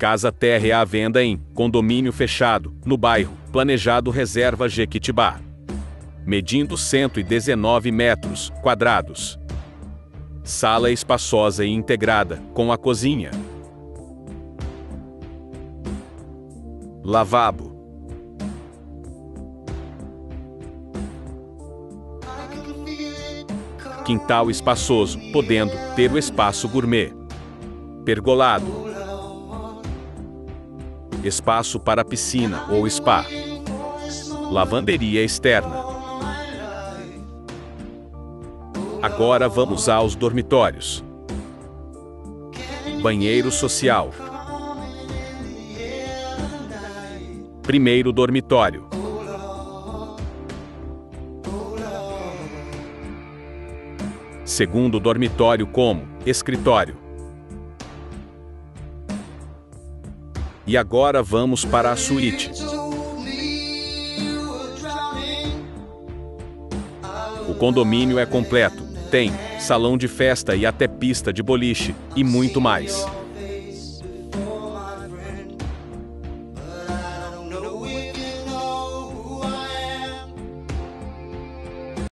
Casa térrea à venda em condomínio fechado, no bairro Planejado Reserva Jequitibá. Medindo 119 metros quadrados. Sala espaçosa e integrada, com a cozinha. Lavabo. Quintal espaçoso, podendo ter o espaço gourmet. Pergolado. Espaço para piscina ou spa. Lavanderia externa. Agora vamos aos dormitórios. Banheiro social. Primeiro dormitório. Segundo dormitório como escritório. E agora vamos para a suíte. O condomínio é completo. Tem salão de festa e até pista de boliche, e muito mais.